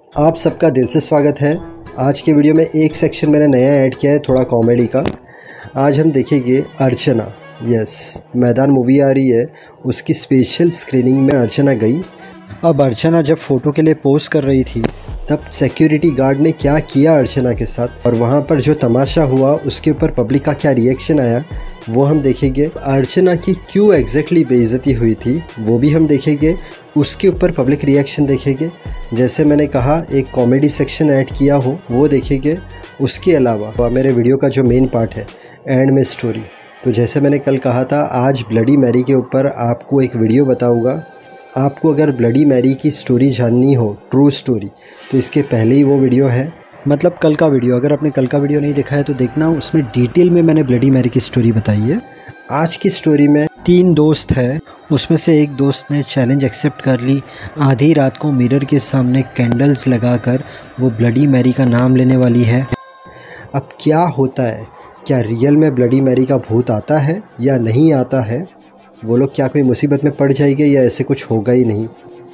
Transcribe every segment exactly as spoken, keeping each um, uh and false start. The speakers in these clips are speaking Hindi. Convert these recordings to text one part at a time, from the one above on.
आप सबका दिल से स्वागत है। आज के वीडियो में एक सेक्शन मैंने नया ऐड किया है, थोड़ा कॉमेडी का। आज हम देखेंगे अर्चना। यस, मैदान मूवी आ रही है, उसकी स्पेशल स्क्रीनिंग में अर्चना गई। अब अर्चना जब फ़ोटो के लिए पोज कर रही थी तब सिक्योरिटी गार्ड ने क्या किया अर्चना के साथ, और वहाँ पर जो तमाशा हुआ उसके ऊपर पब्लिक का क्या रिएक्शन आया वो हम देखेंगे। अर्चना की क्यों एग्जैक्टली बेइज्जती हुई थी वो भी हम देखेंगे, उसके ऊपर पब्लिक रिएक्शन देखेंगे। जैसे मैंने कहा एक कॉमेडी सेक्शन ऐड किया हो वो देखेंगे। उसके अलावा मेरे वीडियो का जो मेन पार्ट है एंड में स्टोरी, तो जैसे मैंने कल कहा था आज ब्लडी मैरी के ऊपर आपको एक वीडियो बताऊँगा। आपको अगर ब्लडी मैरी की स्टोरी जाननी हो, ट्रू स्टोरी, तो इसके पहले ही वो वीडियो है, मतलब कल का वीडियो। अगर आपने कल का वीडियो नहीं देखा है तो देखना, उसमें डिटेल में मैंने ब्लडी मैरी की स्टोरी बताई है। आज की स्टोरी में तीन दोस्त हैं, उसमें से एक दोस्त ने चैलेंज एक्सेप्ट कर ली। आधी रात को मिरर के सामने कैंडल्स लगाकर वो ब्लडी मैरी का नाम लेने वाली है। अब क्या होता है, क्या रियल में ब्लडी मैरी का भूत आता है या नहीं आता है? वो लोग क्या कोई मुसीबत में पड़ जाएंगे या ऐसे कुछ होगा ही नहीं?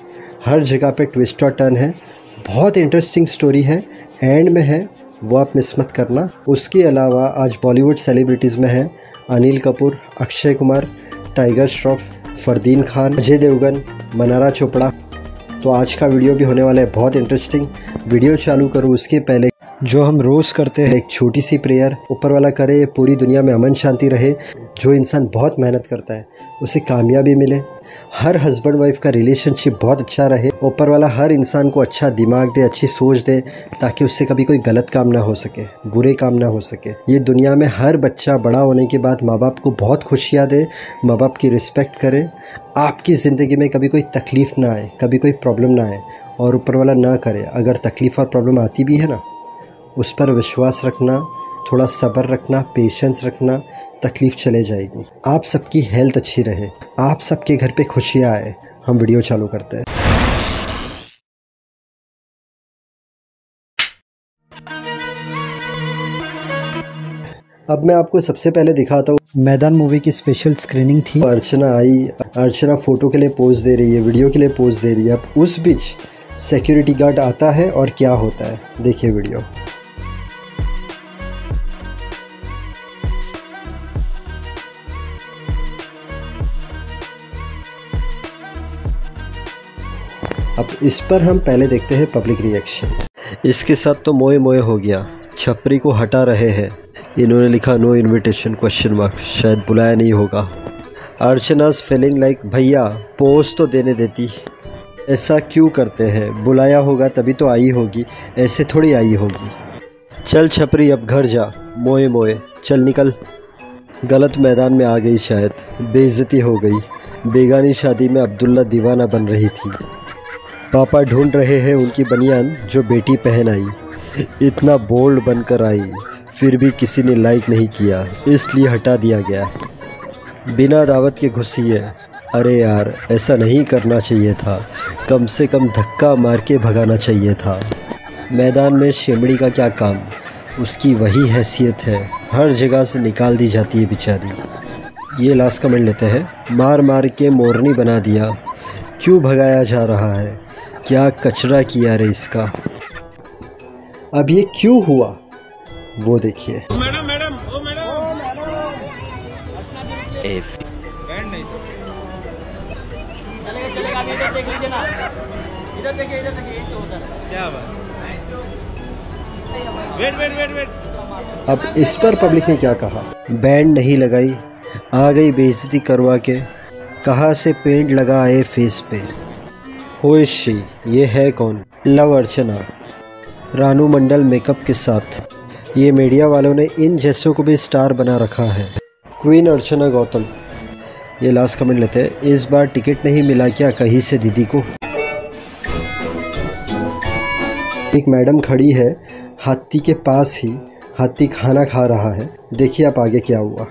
हर जगह पे ट्विस्ट और टर्न है, बहुत इंटरेस्टिंग स्टोरी है, एंड में है, वो आप मिस मत करना। उसके अलावा आज बॉलीवुड सेलिब्रिटीज़ में है अनिल कपूर, अक्षय कुमार, टाइगर श्रॉफ, फरदीन खान, अजय देवगन, मनारा चोपड़ा। तो आज का वीडियो भी होने वाला है बहुत इंटरेस्टिंग। वीडियो चालू करूँ उसके पहले जो हम रोज़ करते हैं एक छोटी सी प्रेयर, ऊपर वाला करे पूरी दुनिया में अमन शांति रहे। जो इंसान बहुत मेहनत करता है उसे कामयाबी मिले, हर हस्बैंड वाइफ का रिलेशनशिप बहुत अच्छा रहे, ऊपर वाला हर इंसान को अच्छा दिमाग दे, अच्छी सोच दे, ताकि उससे कभी कोई गलत काम ना हो सके, बुरे काम ना हो सके। ये दुनिया में हर बच्चा बड़ा होने के बाद माँ बाप को बहुत खुशियाँ दे, माँ बाप की रिस्पेक्ट करे, आपकी ज़िंदगी में कभी कोई तकलीफ़ ना आए, कभी कोई प्रॉब्लम ना आए, और ऊपर वाला ना करे। अगर तकलीफ़ और प्रॉब्लम आती भी है ना, उस पर विश्वास रखना, थोड़ा सब्र रखना, पेशेंस रखना, तकलीफ़ चले जाएगी। आप सबकी हेल्थ अच्छी रहे, आप सबके घर पे खुशियाँ आए। हम वीडियो चालू करते हैं। अब मैं आपको सबसे पहले दिखाता हूँ मैदान मूवी की स्पेशल स्क्रीनिंग थी। अर्चना आई, अर्चना फ़ोटो के लिए पोज दे रही है, वीडियो के लिए पोज दे रही है। अब उस बीच सिक्योरिटी गार्ड आता है और क्या होता है देखिए वीडियो। अब इस पर हम पहले देखते हैं पब्लिक रिएक्शन। इसके साथ तो मोए मोए हो गया, छपरी को हटा रहे हैं। इन्होंने लिखा नो इनविटेशन क्वेश्चन मार्क, शायद बुलाया नहीं होगा। अर्चना's फीलिंग लाइक भैया पोज तो देने देती, ऐसा क्यों करते हैं? बुलाया होगा तभी तो आई होगी, ऐसे थोड़ी आई होगी। चल छपरी अब घर जा, मोए मोए चल निकल। गलत मैदान में आ गई, शायद बेइज्जती हो गई। बेगानी शादी में अब्दुल्ला दीवाना बन रही थी। पापा ढूंढ रहे हैं उनकी बनियान जो बेटी पहन आई। इतना बोल्ड बनकर आई, फिर भी किसी ने लाइक नहीं किया, इसलिए हटा दिया गया। बिना दावत के घुसी है। अरे यार ऐसा नहीं करना चाहिए था, कम से कम धक्का मार के भगाना चाहिए था। मैदान में शेमड़ी का क्या काम, उसकी वही हैसियत है, हर जगह से निकाल दी जाती है बेचारी। ये लास्ट कमेंट लेते हैं, मार मार के मोरनी बना दिया, क्यों भगाया जा रहा है, क्या कचरा किया रे इसका। अब ये क्यों हुआ वो देखिए। मैडम मैडम ओ मैडम एफ बैंड नहीं चलेगा चलेगा इधर देख लीजिए ना, इधर देखिए इधर देखिए यही तो होता है। क्या बात, वेट वेट वेट वेट। अब इस पर पब्लिक ने क्या कहा, बैंड नहीं लगाई, आ गई बेइज्जती करवा के, कहाँ से पेंट लगा आए फेस पे। हो शी, ये है कौन? लव अर्चना, रानू मंडल मेकअप के साथ। ये मीडिया वालों ने इन जैसों को भी स्टार बना रखा है। क्वीन अर्चना गौतम। ये लास्ट कमेंट लेते हैं, इस बार टिकट नहीं मिला क्या कहीं से दीदी को? एक मैडम खड़ी है हाथी के पास ही, हाथी खाना खा रहा है। देखिए आप आगे क्या हुआ।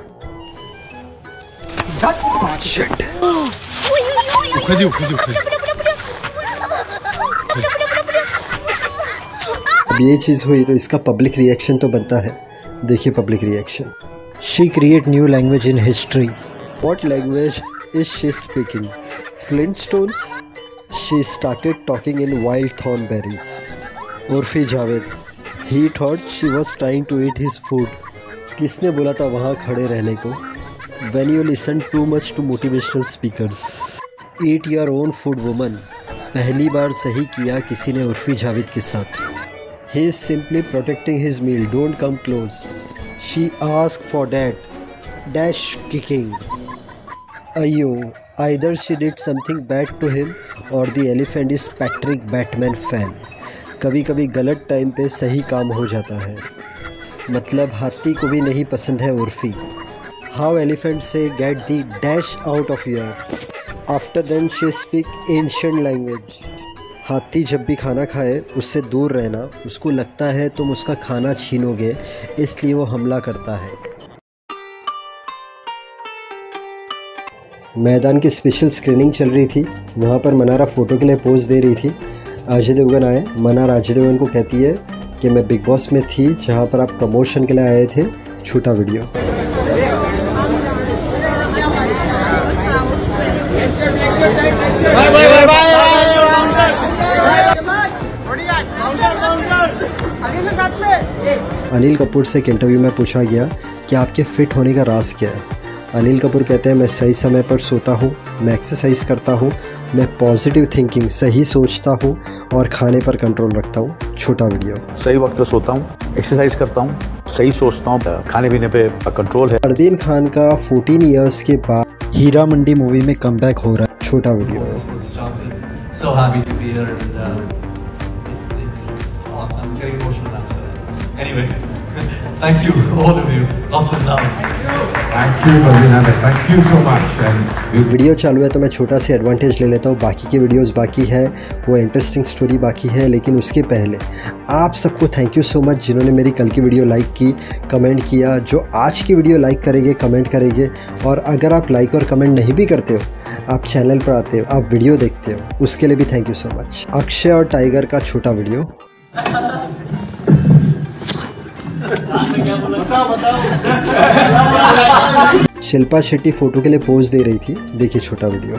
अब ये चीज़ हुई तो इसका पब्लिक रिएक्शन तो बनता है। देखिए public reaction. She create new language in history. What language is she speaking? Flintstones? She started talking in wild thornberries. Urfi Javed, he thought she was trying to eat his food. किसने बोला था वहाँ खड़े रहने को? When you listen too much to motivational speakers, eat your own food woman। पहली बार सही किया किसी ने उर्फी जावेद के साथ। He is simply protecting his meal, don't come close। She asked for that dash kicking। अयो, either she did something bad to him or the elephant is Patrick Batman fan। कभी कभी गलत टाइम पे सही काम हो जाता है। मतलब हाथी को भी नहीं पसंद है Urfi. How elephants say get the dash out of here। After then she speak ancient language। हाथी जब भी खाना खाए उससे दूर रहना, उसको लगता है तुम उसका खाना छीनोगे, इसलिए वो हमला करता है। मैदान की स्पेशल स्क्रीनिंग चल रही थी, वहाँ पर मनारा फ़ोटो के लिए पोज दे रही थी। अजय देवगन आए, मनारा अजय देवगन को कहती है कि मैं बिग बॉस में थी जहाँ पर आप प्रमोशन के लिए आए थे, छोटा वीडियो। अनिल कपूर से एक इंटरव्यू में पूछा गया कि आपके फिट होने का राज क्या है। अनिल कपूर कहते हैं मैं सही समय पर सोता हूँ, मैं एक्सरसाइज करता हूँ, मैं पॉजिटिव थिंकिंग सही सोचता हूँ और खाने पर कंट्रोल रखता हूँ, छोटा वीडियो। सही वक्त पे सोता हूँ, एक्सरसाइज करता हूँ, सही सोचता हूँ, खाने पीने पे कंट्रोल है। फरदीन खान का चौदह इयर्स के बाद हीरा मंडी मूवी में कमबैक हो रहा है, छोटा video. So happy to be here and uh, it's, it's, it's, oh, I'm getting emotional now. So anyway, thank you all of you. Lots of love. Thank you Ferdinand, thank you so much। and video चालू है तो मैं छोटा सी एडवांटेज ले लेता हूँ। बाकी की वीडियोस बाकी है, वो इंटरेस्टिंग स्टोरी बाकी है, लेकिन उसके पहले आप सबको थैंक यू सो मच जिन्होंने मेरी कल की वीडियो लाइक की, कमेंट किया, जो आज की वीडियो लाइक करेंगे, कमेंट करेंगे। और अगर आप लाइक और कमेंट नहीं भी करते हो, आप चैनल पर आते हो, आप वीडियो देखते हो, उसके लिए भी thank you so much. Akshay और टाइगर का छोटा वीडियो। शिल्पा शेट्टी फोटो के लिए पोज दे रही थी, देखिए छोटा वीडियो।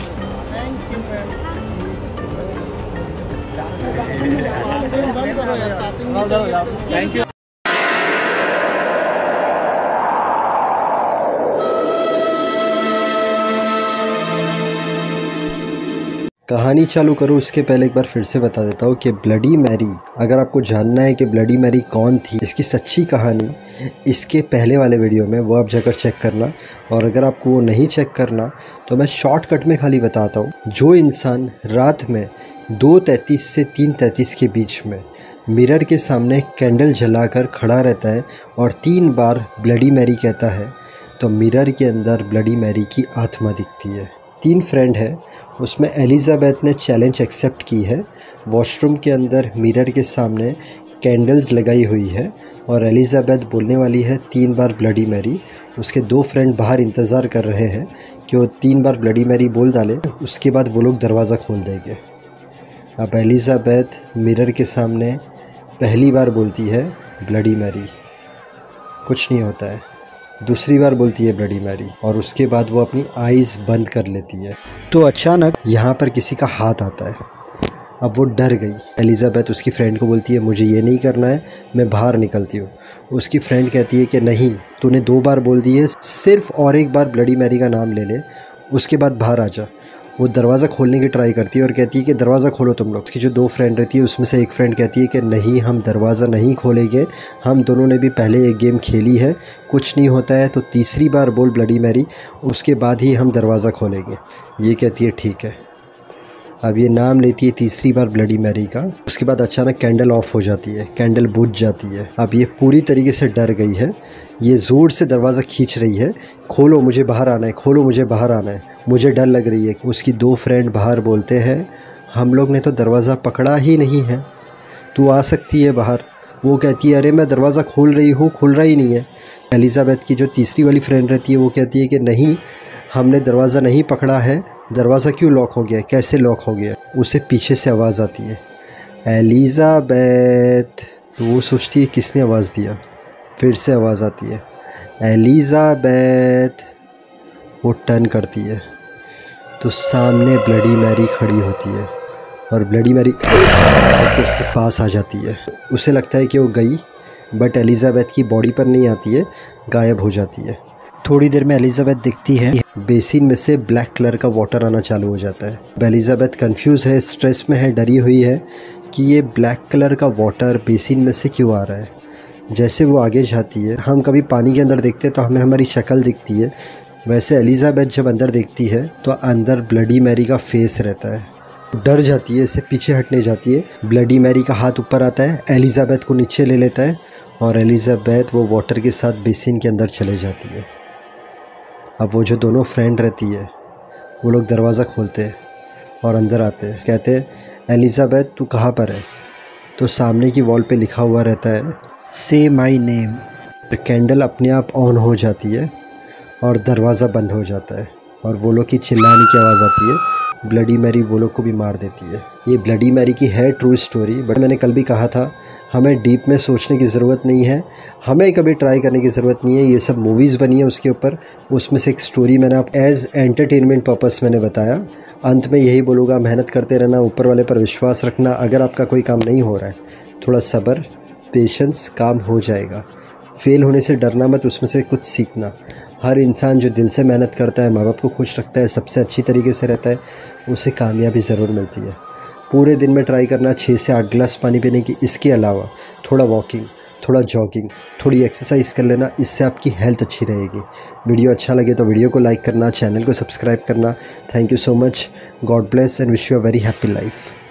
Thank you. कहानी चालू करो उसके पहले एक बार फिर से बता देता हूँ कि ब्लडी मैरी, अगर आपको जानना है कि ब्लडी मैरी कौन थी, इसकी सच्ची कहानी इसके पहले वाले वीडियो में, वो आप जाकर चेक करना। और अगर आपको वो नहीं चेक करना तो मैं शॉर्टकट में खाली बताता हूँ। जो इंसान रात में दो तैंतीस से तीन तैंतीस के बीच में मिरर के सामने कैंडल जलाकर खड़ा रहता है और तीन बार ब्लडी मैरी कहता है, तो मिरर के अंदर ब्लडी मैरी की आत्मा दिखती है। तीन फ्रेंड है, उसमें एलिज़ाबेथ ने चैलेंज एक्सेप्ट की है। वॉशरूम के अंदर मिरर के सामने कैंडल्स लगाई हुई है और एलिज़ाबेथ बोलने वाली है तीन बार ब्लडी मैरी। उसके दो फ्रेंड बाहर इंतज़ार कर रहे हैं कि वो तीन बार ब्लडी मैरी बोल डाले, उसके बाद वो लोग दरवाज़ा खोल देंगे। अब एलिज़ाबेथ मिरर के सामने पहली बार बोलती है ब्लडी मैरी, कुछ नहीं होता है। दूसरी बार बोलती है ब्लडी मैरी और उसके बाद वो अपनी आइज़ बंद कर लेती है। तो अचानक यहाँ पर किसी का हाथ आता है। अब वो डर गई। एलिज़ाबेथ उसकी फ्रेंड को बोलती है मुझे ये नहीं करना है, मैं बाहर निकलती हूँ। उसकी फ्रेंड कहती है कि नहीं, तूने दो बार बोल दी है, सिर्फ और एक बार ब्लडी मैरी का नाम ले ले, उसके बाद बाहर आ जा। वो दरवाज़ा खोलने की ट्राई करती है और कहती है कि दरवाज़ा खोलो तुम लोग। उसकी जो दो फ्रेंड रहती है उसमें से एक फ्रेंड कहती है कि नहीं, हम दरवाज़ा नहीं खोलेंगे, हम दोनों ने भी पहले एक गेम खेली है, कुछ नहीं होता है, तो तीसरी बार बोल ब्लडी मैरी, उसके बाद ही हम दरवाज़ा खोलेंगे। ये कहती है ठीक है। अब ये नाम लेती है तीसरी बार ब्लडी मैरी का। उसके बाद अचानक कैंडल ऑफ हो जाती है, कैंडल बुझ जाती है। अब ये पूरी तरीके से डर गई है, ये ज़ोर से दरवाज़ा खींच रही है, खोलो मुझे बाहर आना है, खोलो मुझे बाहर आना है, मुझे डर लग रही है। उसकी दो फ्रेंड बाहर बोलते हैं हम लोग ने तो दरवाज़ा पकड़ा ही नहीं है, तू आ सकती है बाहर। वो कहती है अरे मैं दरवाज़ा खोल रही हूँ, खुल रहा ही नहीं है। एलिज़ाबेथ की जो तीसरी वाली फ्रेंड रहती है वो कहती है कि नहीं, हमने दरवाज़ा नहीं पकड़ा है, दरवाज़ा क्यों लॉक हो गया, कैसे लॉक हो गया। उसे पीछे से आवाज़ आती है एलिज़ाबेथ, तो वो सोचती है किसने आवाज़ दिया। फिर से आवाज़ आती है एलिज़ाबेथ। वो टर्न करती है तो सामने ब्लडी मैरी खड़ी होती है और ब्लडी मैरी तो उसके पास आ जाती है। उसे लगता है कि वो गई, बट एलिज़ाबेथ की बॉडी पर नहीं आती है, गायब हो जाती है। थोड़ी देर में एलिज़ाबेथ दिखती है, बेसिन में से ब्लैक कलर का वाटर आना चालू हो जाता है। एलिज़ाबेथ कंफ्यूज है, स्ट्रेस में है, डरी हुई है कि ये ब्लैक कलर का वाटर बेसिन में से क्यों आ रहा है। जैसे वो आगे जाती है, हम कभी पानी के अंदर देखते हैं तो हमें हमारी शक्ल दिखती है, वैसे एलिज़ाबेथ जब अंदर देखती है तो अंदर ब्लडी मैरी का फेस रहता है। डर जाती है, इसे पीछे हटने जाती है। ब्लडी मैरी का हाथ ऊपर आता है, एलिज़ाबेथ को नीचे ले लेता है और एलिज़ाबेथ वो वाटर के साथ बेसिन के अंदर चले जाती है। अब वो जो दोनों फ्रेंड रहती है वो लोग दरवाज़ा खोलते हैं और अंदर आते हैं। कहते हैं, एलिज़ाबेथ तू कहाँ पर है? तो सामने की वॉल पे लिखा हुआ रहता है, से माई नेम। कैंडल अपने आप ऑन हो जाती है और दरवाज़ा बंद हो जाता है और वो लोग की चिल्लाने की आवाज़ आती है। ब्लडी मैरी वो लोग को भी मार देती है। ये ब्लडी मैरी की है ट्रू स्टोरी, बट मैंने कल भी कहा था हमें डीप में सोचने की ज़रूरत नहीं है, हमें कभी ट्राई करने की ज़रूरत नहीं है। ये सब मूवीज़ बनी है उसके ऊपर, उसमें से एक स्टोरी मैंने आप एज़ एंटरटेनमेंट पर्पस मैंने बताया। अंत में यही बोलूँगा, मेहनत करते रहना, ऊपर वाले पर विश्वास रखना। अगर आपका कोई काम नहीं हो रहा है, थोड़ा सब्र, पेशेंस, काम हो जाएगा। फेल होने से डरना मत, उसमें से कुछ सीखना। हर इंसान जो दिल से मेहनत करता है, माँ बाप को खुश रखता है, सबसे अच्छी तरीके से रहता है, उसे कामयाबी ज़रूर मिलती है। पूरे दिन में ट्राई करना छः से आठ गिलास पानी पीने की। इसके अलावा थोड़ा वॉकिंग, थोड़ा जॉगिंग, थोड़ी एक्सरसाइज कर लेना, इससे आपकी हेल्थ अच्छी रहेगी। वीडियो अच्छा लगे तो वीडियो को लाइक करना, चैनल को सब्सक्राइब करना। Thank you so much, god bless and wish you a very happy life.